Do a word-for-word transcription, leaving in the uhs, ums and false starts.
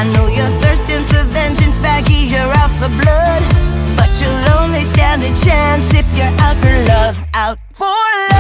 I know you're thirsting for vengeance, baggy, you're out for blood, but you'll only stand a chance if you're out for love, out for love.